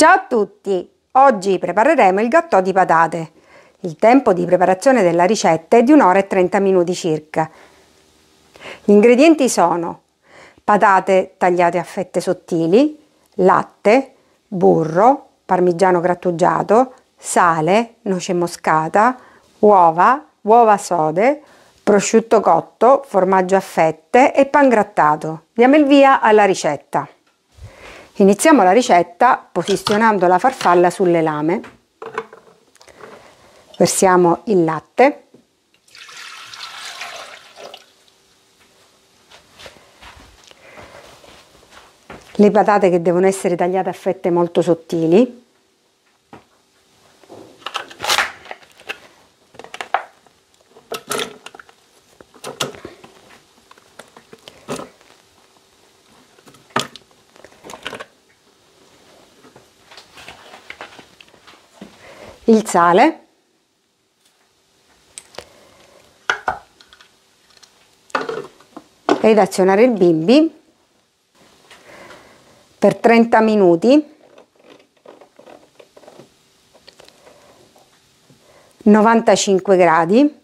Ciao a tutti! Oggi prepareremo il gâteau di patate. Il tempo di preparazione della ricetta è di 1 ora e 30 minuti circa. Gli ingredienti sono patate tagliate a fette sottili, latte, burro, parmigiano grattugiato, sale, noce moscata, uova sode, prosciutto cotto, formaggio a fette e pangrattato. Diamo il via alla ricetta. Iniziamo la ricetta posizionando la farfalla sulle lame. Versiamo il latte. Le patate che devono essere tagliate a fette molto sottili. Il sale, ed azionare il bimbi per 30 minuti, 95 gradi,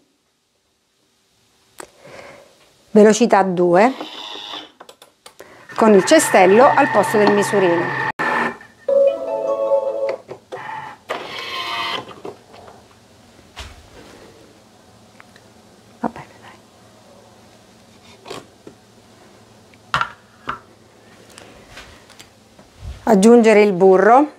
velocità 2, con il cestello al posto del misurino. Va bene, dai. Aggiungere il burro.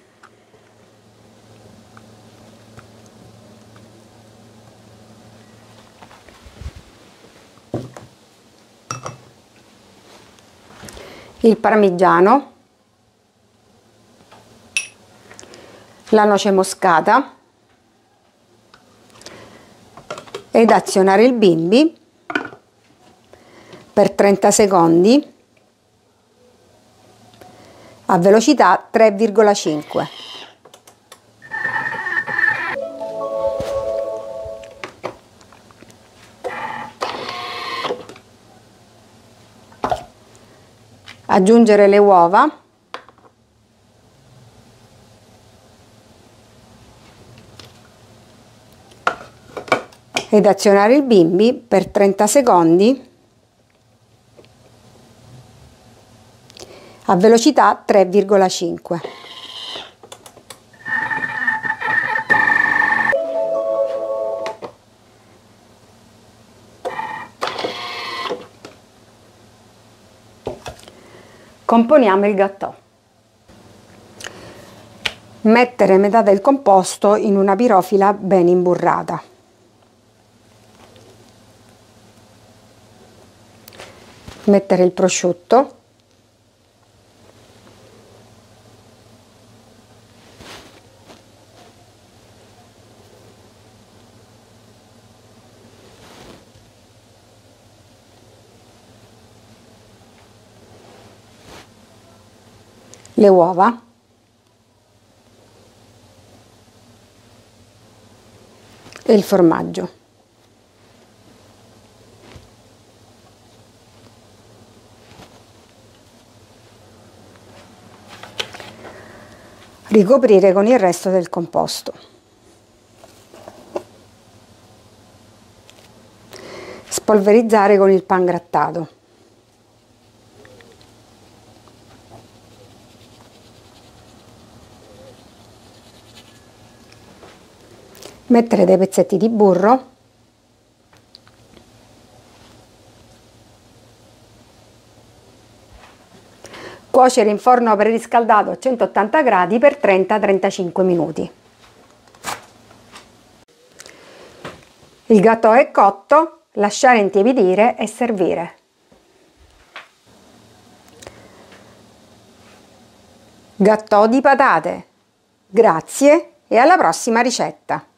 Il parmigiano. La noce moscata. Ed azionare il bimbi per 30 secondi a velocità 3,5. Aggiungere le uova. Ed azionare il bimbi per 30 secondi a velocità 3,5. Componiamo il gâteau. Mettere metà del composto in una pirofila ben imburrata. Mettere il prosciutto, le uova, e il formaggio. Ricoprire con il resto del composto. Spolverizzare con il pangrattato. Mettere dei pezzetti di burro. Cuocere in forno preriscaldato a 180 gradi per 30-35 minuti. Il gâteau è cotto, lasciare intiepidire e servire. Gâteau di patate. Grazie e alla prossima ricetta!